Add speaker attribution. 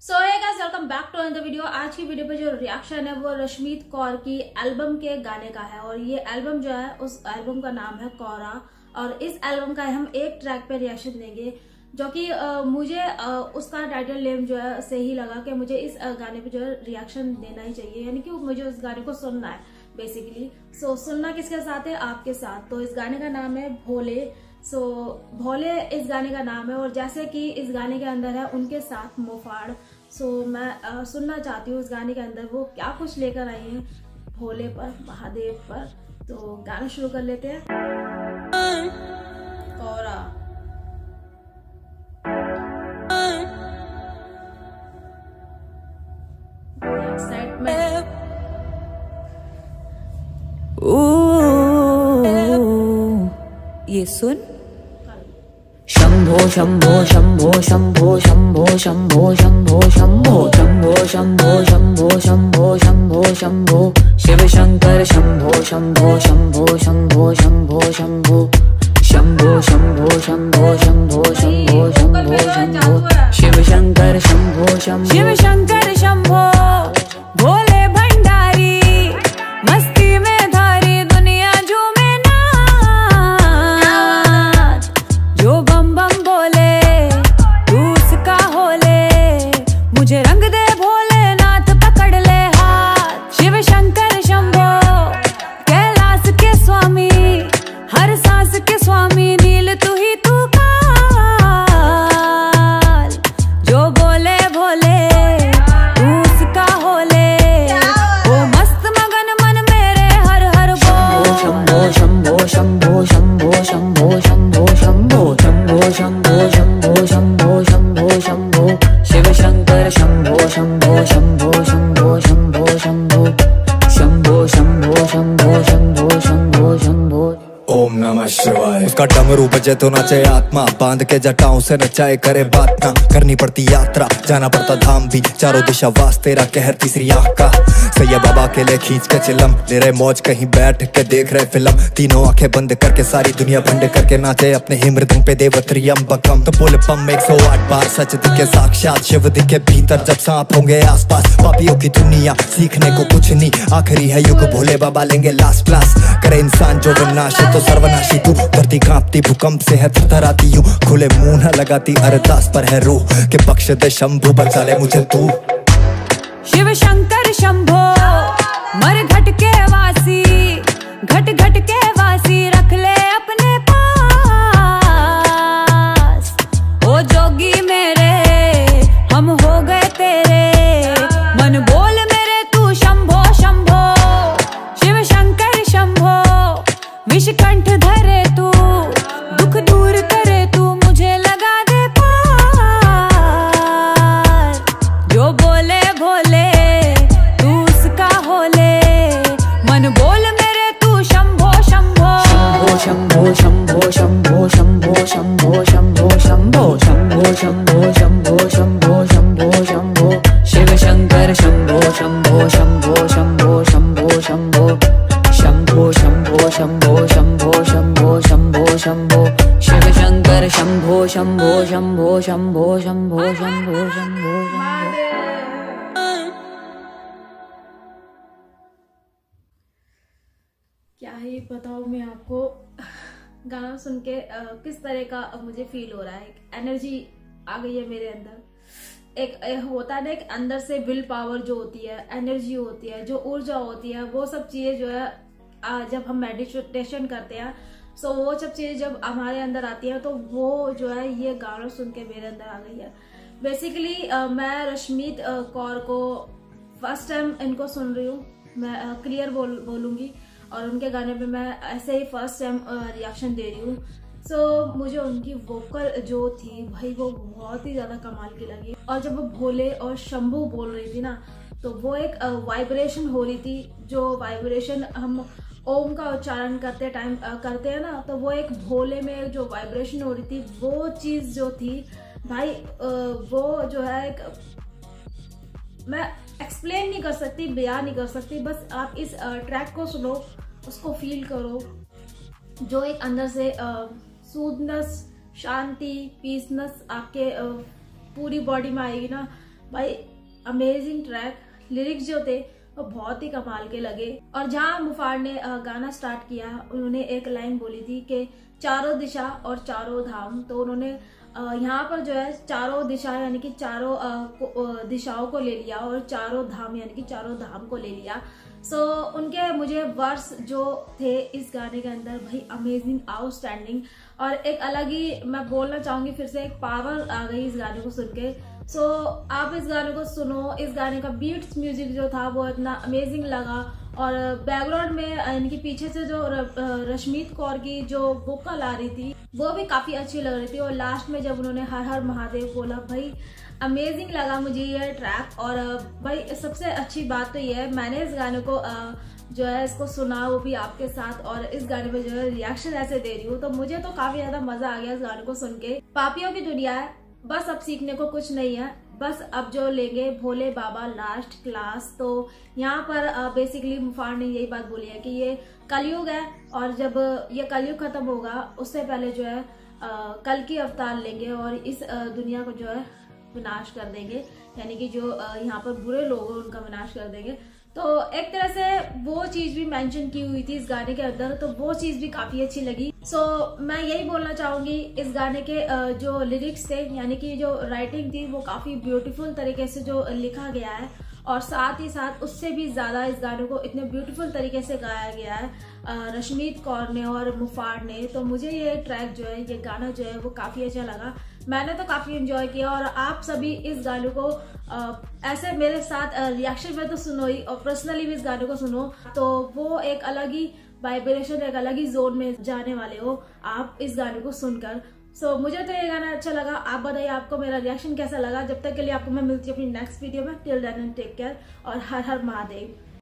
Speaker 1: So hey guys, welcome back to another video. आज की video पे जो रिएक्शन है वो रश्मीत कौर की एल्बम के गाने का है और ये एल्बम जो है उस एल्बम का नाम है कौरा। और इस एल्बम का हम एक ट्रैक पे रिएक्शन देंगे जो कि मुझे उसका टाइटल नेम जो है सही लगा कि मुझे इस गाने पे जो है रिएक्शन देना ही चाहिए, यानी कि मुझे उस गाने को सुनना है बेसिकली। सो सुनना किसके साथ है? आपके साथ। तो इस गाने का नाम है भोले। भोले इस गाने का नाम है और जैसे कि इस गाने के अंदर है उनके साथ मोफाड़। मैं सुनना चाहती हूँ इस गाने के अंदर वो क्या कुछ लेकर आई हैं भोले पर, महादेव पर। तो गाना शुरू कर लेते हैं। कौरा एक्साइटमेंट।
Speaker 2: ये सुन। शंभो शंभो शंभो शंभो शंभो शंभो शंभो शंभो शंभो शंभो शंभो शंभो शंभो शंभो शिव शंकर शंभो शंभो शंभो शंभो शंभो शंभो शंभो शंभो शंभो शंभो शंभो शंभो शंभो शिव शंकर शंभो शंभो शिव शंकर शंभो भोले भंडारी मस्ती में धारी दुनिया झूमे जो बम बम बोले तू उसका होले मुझे रंग दे भोलेनाथ पकड़ ले हाथ शिव शंकर शंभो कैलाश के स्वामी हर सांस के स्वामी नील तू ही तू काल जो बोले भोले तू उसका होले वो मस्त मगन मन मेरे हर हर बोल शंभो शंभो शंभो शंभो शंभो शंभो शंभो शंभो शंभो शंभो शंभो शंभो शंभो शिव शंकर शंभो शंभो शंभो शंभो शंभो शंभो शंभो शंभो शंभो शंभो शंभो शंभो
Speaker 3: ओम नमः शिवाय। उसका डमरू बजे तो नाचे आत्मा, बांध के जटाओं से नचाए करे बात ना करनी पड़ती यात्रा, जाना पड़ता धाम भी, चारों दिशा वास तेरा कहर तीसरी आँख का। सैया बाबा के लिए खींच के चिलम ले रहे मौज, कहीं बैठ के देख रहे फिल्म, तीनों आंखें बंद करके सारी दुनिया भंड करके नाचे अपने ही मृदंग पे देवत्रियम बकम। तो बोले पम 108 बार सच दिखे साक्षात शिव दिखे भीतर, जब सांप होंगे आसपास पापियों की दुनिया सीखने को कुछ नहीं, आखिरी है युग भोले बाबा लेंगे लास्ट क्लास। करे इंसान जो विनाश तो सर्वनाशी तू, धरती कांपती भूकंप से है थरथराती यूं, खुले मुंह न लगाती अरदास पर है रूह के बख्श दे शंभू बचा ले मुझे तू।
Speaker 2: शिव शंकर शंभो मर घट के वासी घट घट के वासी रख ले अपने पास ओ जोगी मेरे हम हो गए तेरे मन बोल मेरे तू शंभो शंभो शिव शंकर शंभो विषकंठ धरे तू दुख दूर करे तू मुझे लगा दे पार जो बोले भोले तू उसका होले मन बोल मेरे तू शंभो शंभो शंभो शंभो शंभो शंभो शंभो शंभो शंभो शंभो शंभो शंभो शंभो शंभो शंभो शिव शंकर शंभो शंभो शंभो शंभो शंभो शंभो शंभो शंभो शंभो शंभो शंभो शंभो शंभो शिव शंकर शंभो शंभो शंभो शंभो शंभो शंभो शंभो
Speaker 1: क्या ही बताऊं मैं आपको, गाना सुन के किस तरह का मुझे फील हो रहा है। एक एनर्जी आ गई है मेरे अंदर। एक होता है ना, एक अंदर से विल पावर जो होती है, एनर्जी होती है, जो ऊर्जा होती है, वो सब चीजें जो है जब हम मेडिटेशन करते हैं सो वो सब चीजें जब हमारे अंदर आती है तो वो जो है ये गाना सुन के मेरे अंदर आ गई है। बेसिकली मैं रश्मीत कौर को फर्स्ट टाइम इनको सुन रही हूँ, मैं क्लियर बोलूंगी और उनके गाने पे मैं ऐसे ही फर्स्ट टाइम रिएक्शन दे रही हूँ। सो मुझे उनकी वोकल जो थी भाई वो बहुत ही ज्यादा कमाल की लगी। और जब वो भोले और शंभू बोल रही थी ना तो वो एक वाइब्रेशन हो रही थी, जो वाइब्रेशन हम ओम का उच्चारण करते टाइम करते हैं ना, तो वो एक भोले में जो वाइब्रेशन हो रही थी वो चीज जो थी भाई वो जो है एक मैं एक्सप्लेन नहीं कर सकती, बयान नहीं कर सकती। बस आप इस ट्रैक को सुनो, उसको फील करो, जो एक अंदर से सूदनेस, शांति, पीसनेस आपके पूरी बॉडी में आएगी ना, भाई अमेजिंग ट्रैक, लिरिक्स जो थे वो बहुत ही कमाल के लगे। और जहाँ मुफाड़ ने गाना स्टार्ट किया, उन्होंने एक लाइन बोली थी कि चारों दिशा और चारों धाम। तो उन्होंने यहाँ पर जो है चारों दिशा यानी कि चारों दिशाओं को ले लिया और चारों धाम यानी कि चारों धाम को ले लिया। सो उनके मुझे वर्स जो थे इस गाने के अंदर भाई अमेजिंग, आउटस्टैंडिंग, और एक अलग ही मैं बोलना चाहूंगी फिर से, एक पावर आ गई इस गाने को सुन के। सो आप इस गाने को सुनो। इस गाने का बीट्स म्यूजिक जो था वो इतना अमेजिंग लगा, और बैकग्राउंड में इनके पीछे से जो रश्मीत कौर की जो वोकल आ रही थी वो भी काफी अच्छी लग रही थी। और लास्ट में जब उन्होंने हर हर महादेव बोला, भाई अमेजिंग लगा मुझे ये ट्रैक। और भाई सबसे अच्छी बात तो ये है, मैंने इस गाने को जो है इसको सुना वो भी आपके साथ, और इस गाने में जो है रिएक्शन ऐसे दे रही हूँ, तो मुझे तो काफी ज्यादा मजा आ गया इस गाने को सुन के। पापियों की दुनिया है, बस अब सीखने को कुछ नहीं है, बस अब जो लेंगे भोले बाबा लास्ट क्लास। तो यहाँ पर बेसिकली मुफाड़ ने यही बात बोली है कि ये कलयुग है, और जब ये कलयुग खत्म होगा उससे पहले जो है कल की अवतार लेंगे और इस दुनिया को जो है विनाश कर देंगे, यानी कि जो यहाँ पर बुरे लोग हैं उनका विनाश कर देंगे। तो एक तरह से वो चीज भी मेंशन की हुई थी इस गाने के अंदर, तो वो चीज भी काफी अच्छी लगी। सो मैं यही बोलना चाहूंगी, इस गाने के जो लिरिक्स थे यानी कि जो राइटिंग थी वो काफी ब्यूटीफुल तरीके से जो लिखा गया है, और साथ ही साथ उससे भी ज्यादा इस गाने को इतने ब्यूटीफुल तरीके से गाया गया है रश्मीत कौर ने और मुफाड़ ने। तो मुझे ये ट्रैक जो है, ये गाना जो है वो काफी अच्छा लगा, मैंने तो काफी एंजॉय किया। और आप सभी इस गाने को ऐसे मेरे साथ रिएक्शन में तो सुनो ही, और पर्सनली भी इस गाने को सुनो, तो वो एक अलग ही वाइब्रेशन, एक अलग ही जोन में जाने वाले हो आप इस गाने को सुनकर। सो मुझे तो ये गाना अच्छा लगा। आप बताइए आपको मेरा रिएक्शन कैसा लगा। जब तक के लिए आपको मैं मिलती हूँ अपनी नेक्स्ट वीडियो में। टिल देन टेक केयर और हर हर महादेव।